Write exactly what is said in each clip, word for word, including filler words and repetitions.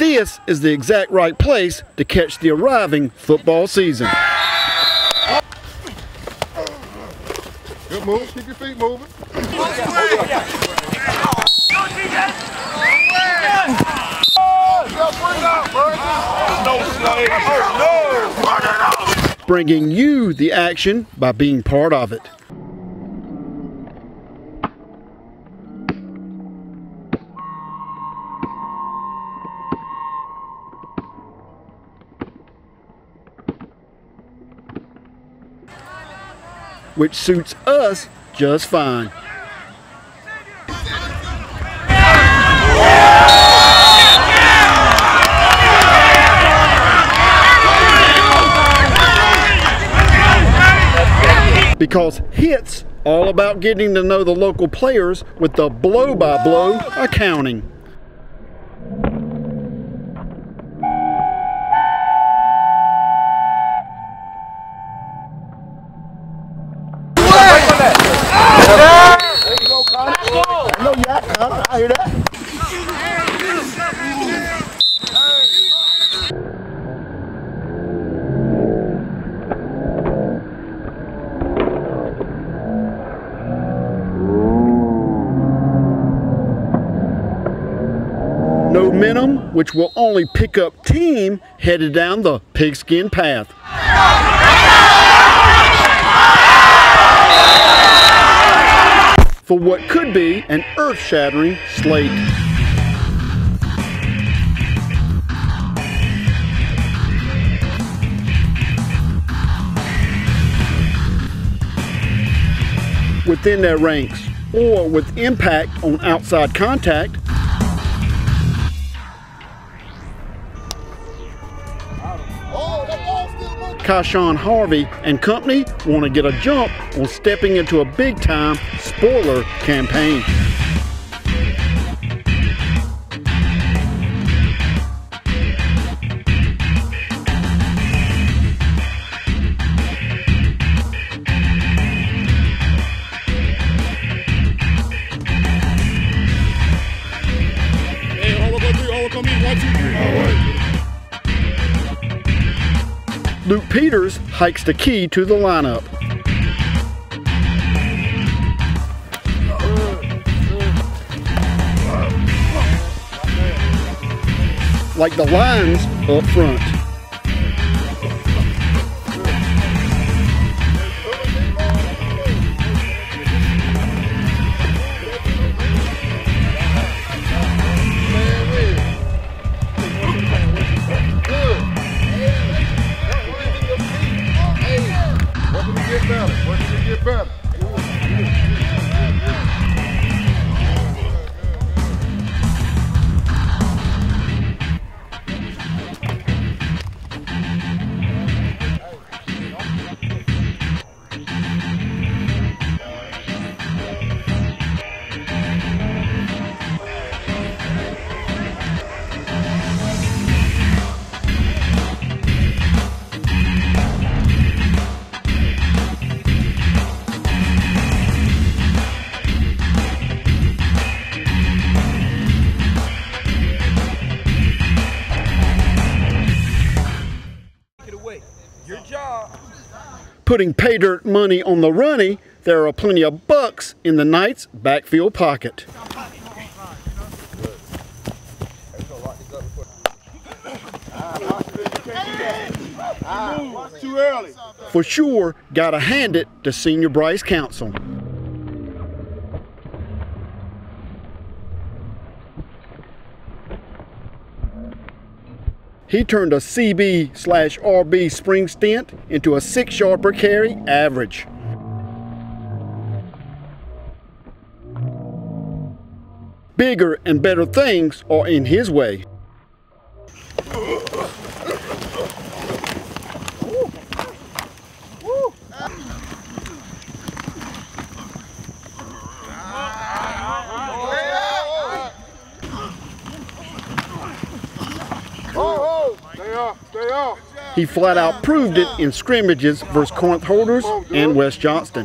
this is the exact right place to catch the arriving football season. Good move. Keep your feet moving. Bringing you the action by being part of it. Which suits us just fine. Because HIT's all about getting to know the local players with the blow-by-blow accounting. I know you acting, huh? I hear that. No minimum, which will only pick up team headed down the pigskin path. For what could be an earth-shattering slate. Within their ranks, or with impact on outside contact, Kashawn Harvey and company want to get a jump on stepping into a big-time spoiler campaign. Hey, all over three, all come in, one, two, three. All right. Luke Peters hikes the key to the lineup. Like the lines up front. Get better. Where can you get better? Putting pay dirt money on the runny, there are plenty of bucks in the Knights' backfield pocket. Too early. For sure, gotta hand it to Senior Bryce Council. He turned a C B slash R B spring stint into a six yard per carry average. Bigger and better things are in his way. He flat out proved it in scrimmages versus Corinth Holders and West Johnston.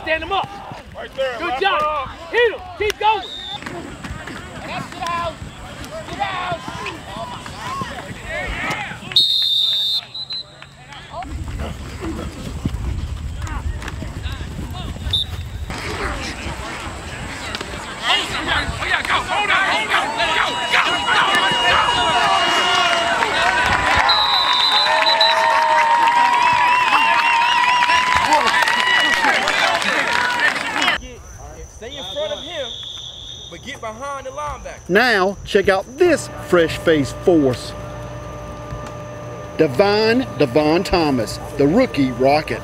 stand him up. Right there. Good job. Hit him. Keep going. That's get out. Get out. Oh my Oh, yeah, go. Hold on. Hold on. Go. Go. Stay in front of him, but get behind the linebacker. Now, check out this fresh-faced force. Divine Devon Thomas, the rookie Rocket.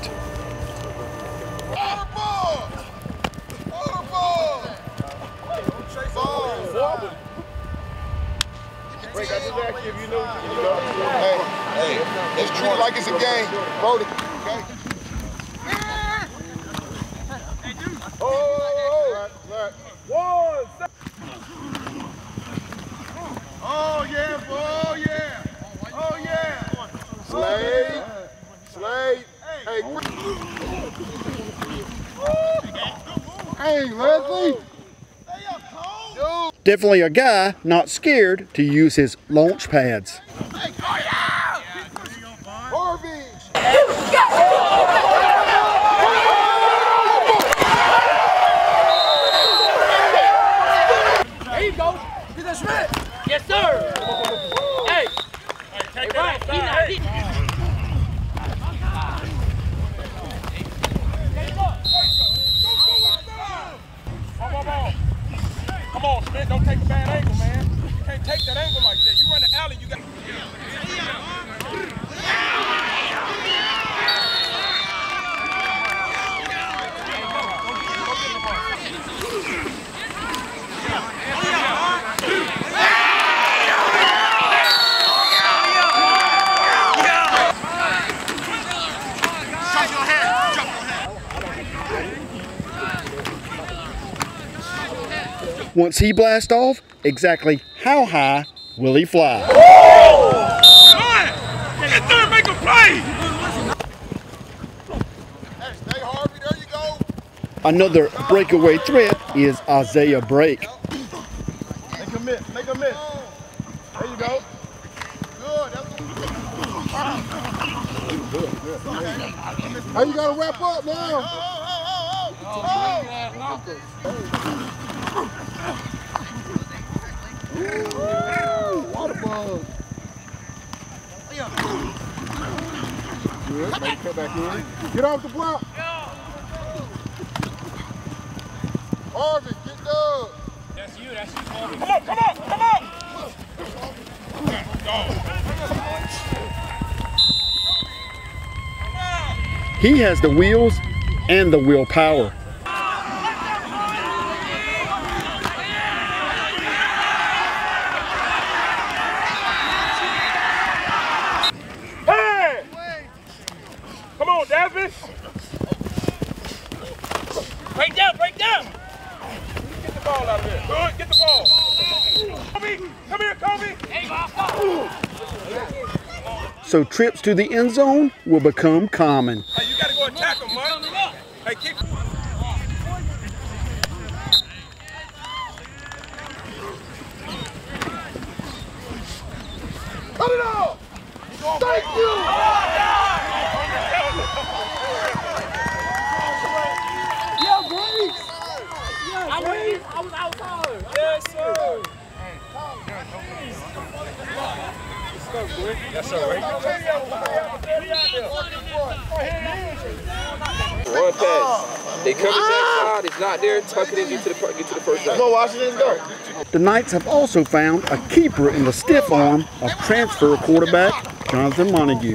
Hey, hey, let's treat it like it's a game. Brody, okay? Oh, oh, oh. One, oh, yeah, oh, yeah. Oh, yeah. Slade. Slade. Hey, hey, Leslie. Definitely a guy not scared to use his launch pads. Harvey. There you go. Get that shred. Yes, sir. Hey. Hey, Ryan, he not hitting. Come on, Smith, don't take a bad angle, man. You can't take that angle like that. You run the alley, you got. Once he blasts off, exactly how high will he fly? Get there, make a play! Hey, stay Harvey, there you go. Another breakaway threat is Isaiah Brake. Make a miss, make a miss. There you go. Good. How you gotta wrap up now? Oh, oh, oh, oh. Ooh, water bug. Good, make cut back in. Get off the block. Harvey, get Doug. That's you. That's you, Harvey. Come on, come on, come on! He has the wheels and the willpower. Hey! Come on, Davis! Break down. Break down. Get the ball out of there. Good, get the ball. Kobe, come here, Kobe! Hey, Bob. So trips to the end zone will become common. Hey, you gotta go attack him, man. Hey, kick. Cut it off! Thank you! Yeah, Grace. Yeah, Grace. I was outside. Yes, sir. Yes, sir. One pass. They come backside. It's not there. Tuck it in. Get to the get to the first down. Go, Washington, go. The Knights have also found a keeper in the stiff arm of transfer quarterback Jonathan Montague.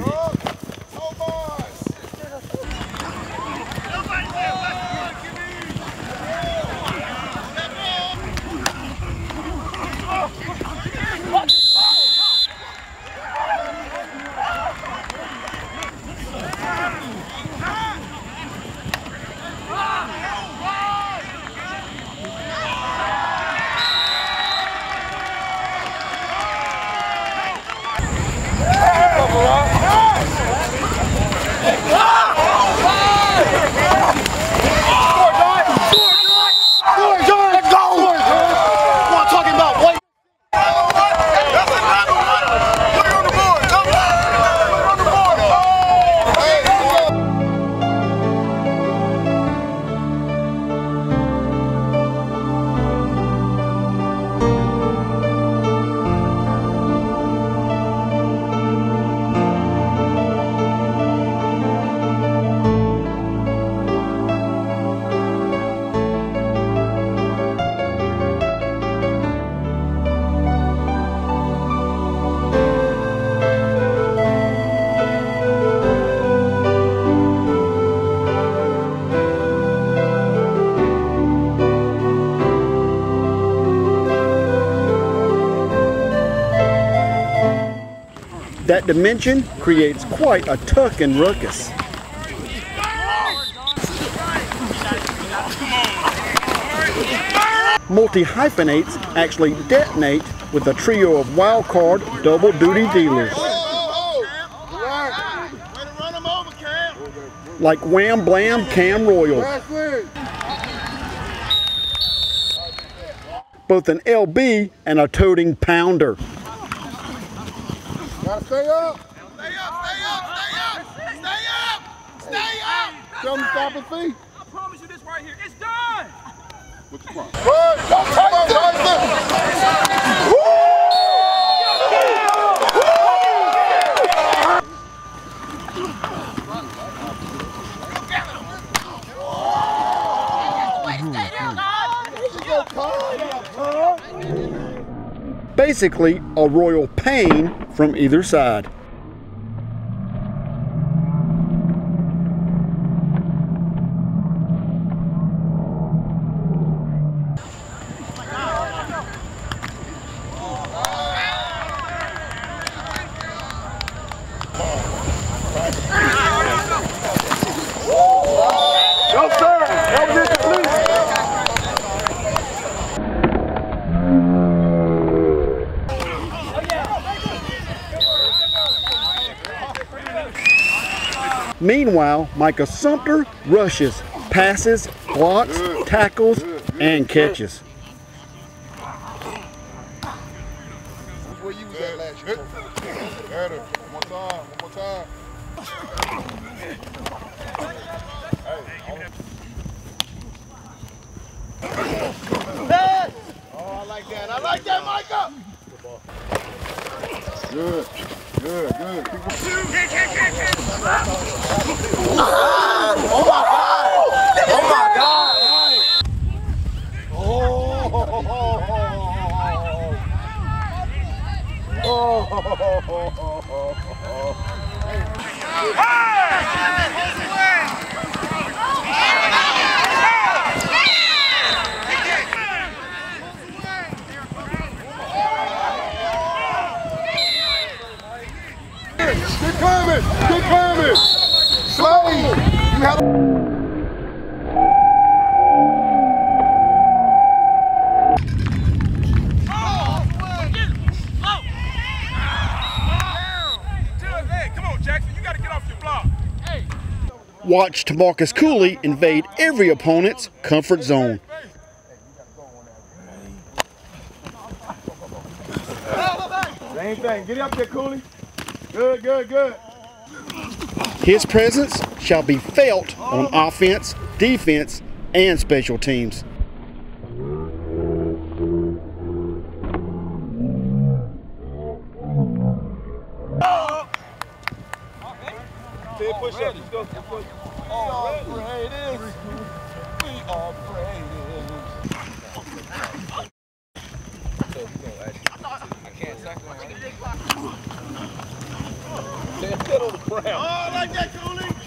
That dimension creates quite a tuck and ruckus. Multi-hyphenates actually detonate with a trio of wild card double duty dealers. Like Wham Blam Cam Royal. Both an L B and a toting pounder. Gotta stay up. Stay up, stay up, stay up, stay up, stay up. Tell him stop his feet. I promise you this right here. It's done. What's the problem? Good. Don't take this. Woo! Basically, a royal pain from either side. Go, sir. Help me, please. Meanwhile, Micah Sumter rushes, passes, blocks, tackles, and catches. Where you was at last year? Better. One more time. One more time. Oh, I like that. I like that, Micah. Good. Good, good. Oh my God! Oh my God! Oh! Keep coming! Keep coming! Slowly! You have Watch Tamarcus Cooley invade every opponent's comfort zone. Same thing. Get up there, Cooley. Good, good, good. His presence shall be felt on offense, defense, and special teams. Push up. Let's go. Push. All praise. We are praising. I can't sack him. Get on the ground. Oh, I like that, Cooley.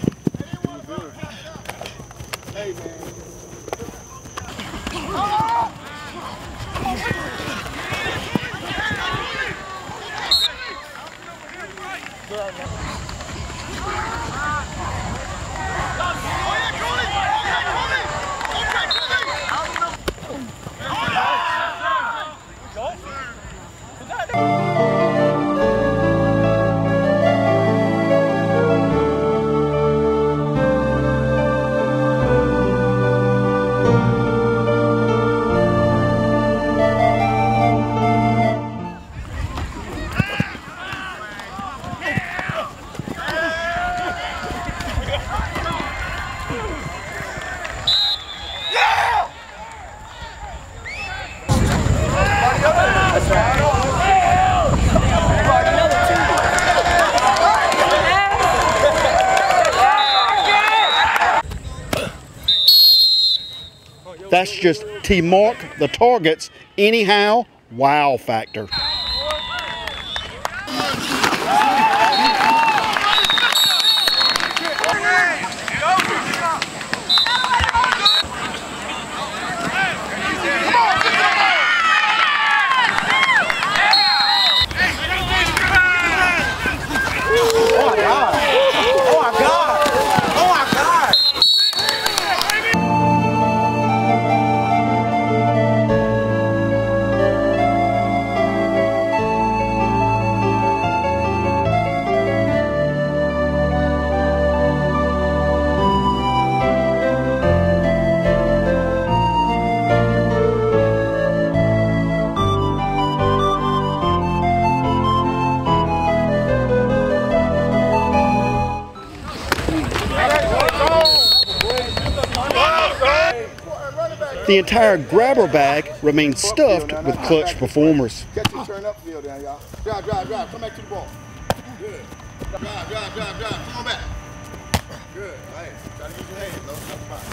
Hey, man. Oh! That's just T-Mark the target's anyhow wow factor. The entire grabber bag remains stuffed with clutch performers. Catch and turn up field down, y'all. Drive, drive, drive. Come back to the ball. Good. Drive, drive, drive, drive. Come on back. Good. Nice. Try to use your hands, though. That's fine.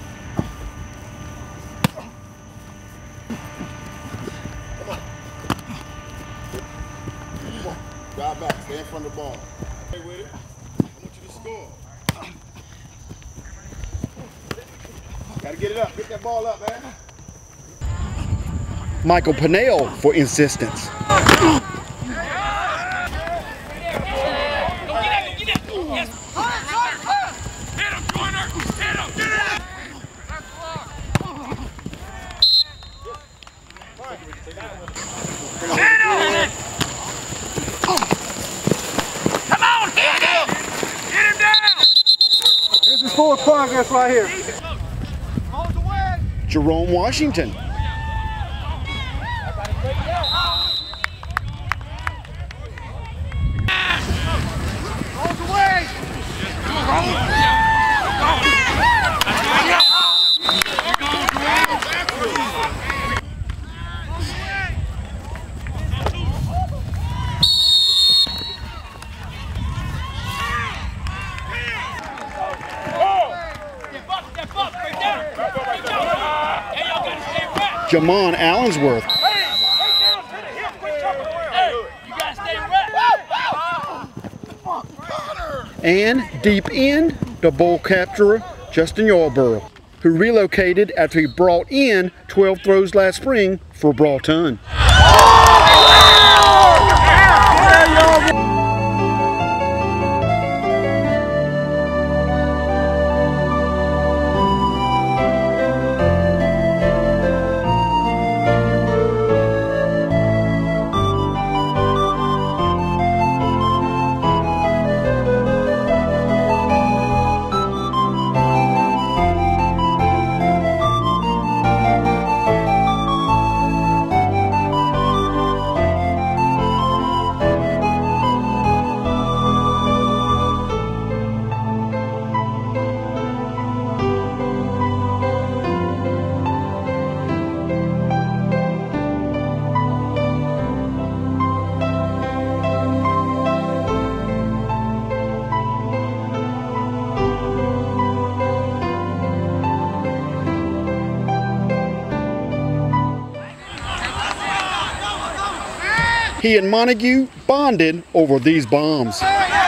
Come on. Come on. Drive back. Stay in front of the ball. Stay with it. I want you to score. Gotta get it up. Get that ball up, man. Michael Pinnell for insistence. Come on, hit him! Get him down! This is full progress right here. Jerome Washington. Jamon Allensworth. And deep in, the ball capturer, Justin Yarborough, who relocated after he brought in twelve throws last spring for Broughton. He and Montague bonded over these bombs.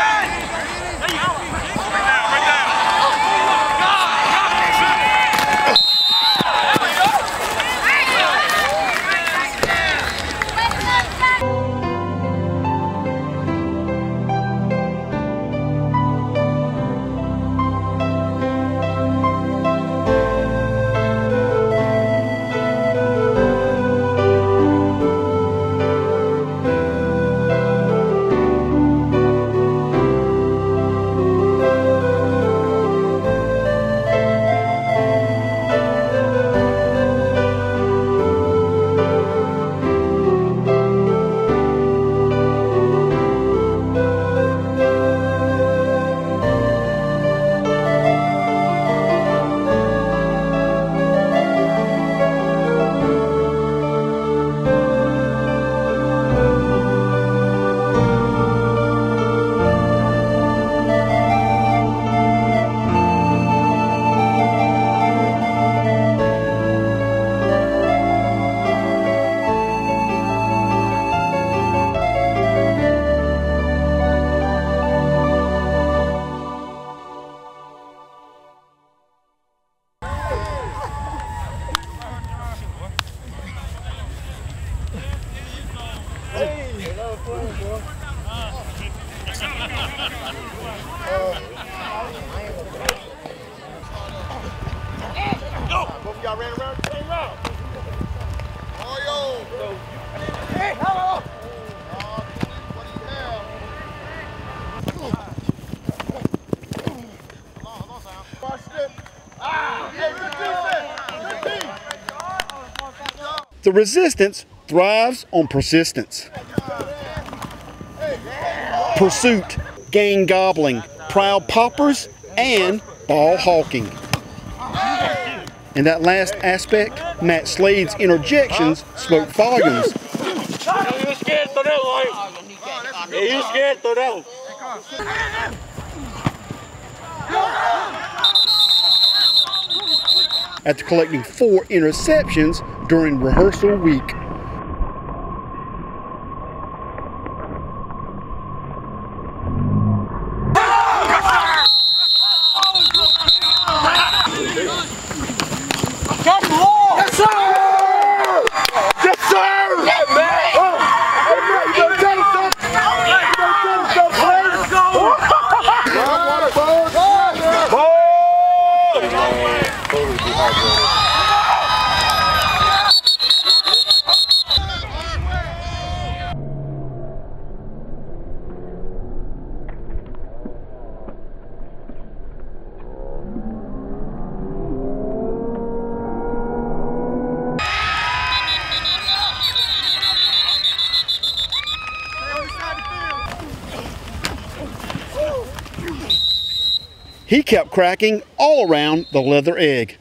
The Resistance thrives on persistence, pursuit, gang gobbling, proud poppers, and ball hawking. In that last aspect, Matt Slade's interjections spoke volumes. You scared to that way. Yeah, you scared to that. After collecting four interceptions during rehearsal week. Yes, sir! Yes, sir! Yeah, man! Oh, hey, man, you better tell us something. You better tell us something, man. Let's go! He kept cracking all around the leather egg.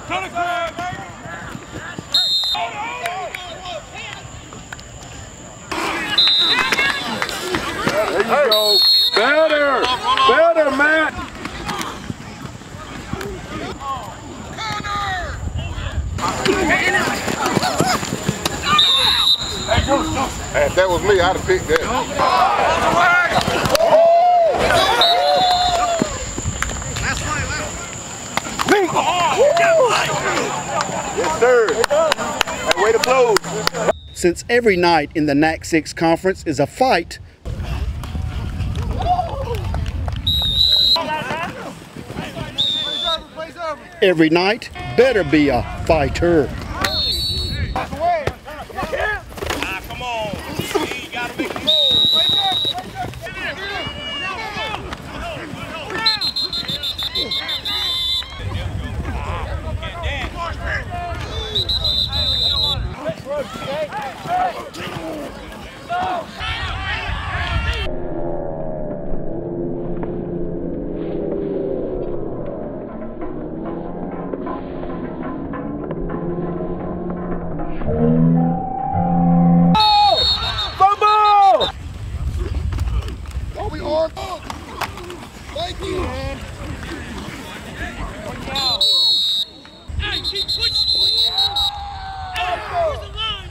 There you go. Better. Better, Matt. Hey, if that was me, I'd have picked that. Yes, sir. Hey, way to close. Since every night in the N A C six conference is a fight, every night better be a fighter. Come on. You gotta make a move. Are we on? Thank you. Hey, keep pushing. Hey, where's the line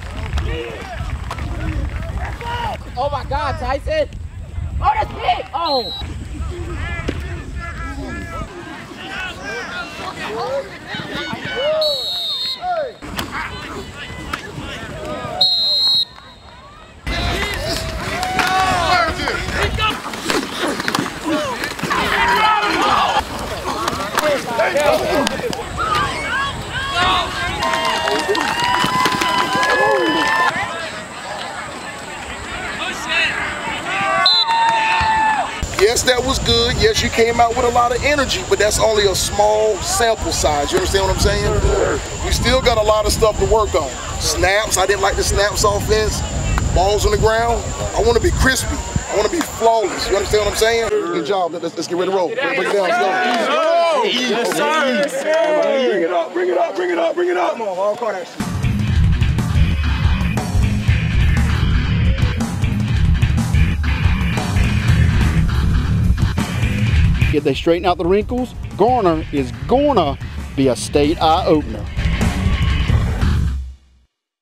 at? Oh my God, Tyson! Oh, that's big! Oh! Yes, that was good. Yes, you came out with a lot of energy, but that's only a small sample size. You understand what I'm saying? We still got a lot of stuff to work on. Snaps, I didn't like the snaps offense. Balls on the ground. I want to be crispy. I want to be flawless. You understand what I'm saying? Good job. Let's, let's get ready to roll. Break it down. Let's go. Yes, sir. Yes, sir. Bring it up, bring it up, bring it up, bring it up. Come on, all corners. If they straighten out the wrinkles, Garner is gonna be a state eye-opener.